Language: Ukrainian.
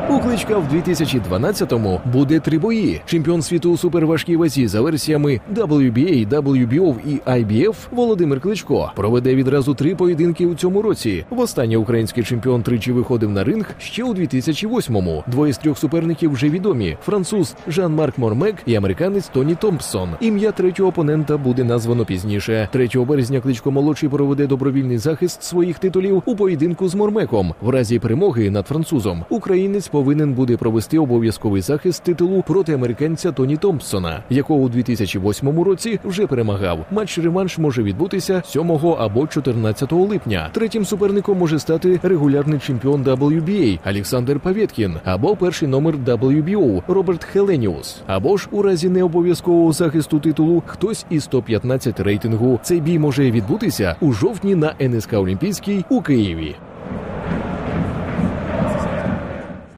У Кличка в 2012-му буде 3 бої. Чемпіон світу у суперважкій вазі за версіями WBA, WBO і IBF Володимир Кличко проведе відразу 3 поєдинки у цьому році. Востаннє український чемпіон тричі виходив на ринг ще у 2008-му. Двоє з 3 суперників вже відомі – француз Жан-Марк Мормек і американець Тоні Томпсон. Ім'я третього опонента буде названо пізніше. 3 березня Кличко-молодший проведе добровільний захист своїх титулів у поєдинку з Мормеком. В разі перемоги над французом українець повинен буде провести обов'язковий захист титулу проти американця Тоні Томпсона, якого у 2008 році вже перемагав. Матч-реванш може відбутися 7 або 14 липня. Третім суперником може стати регулярний чемпіон WBA Олександр Павєткін або перший номер WBO Роберт Хеленіус. Або ж у разі необов'язкового захисту титулу хтось із топ-15 рейтингу. Цей бій може відбутися у жовтні на НСК Олімпійській у Києві.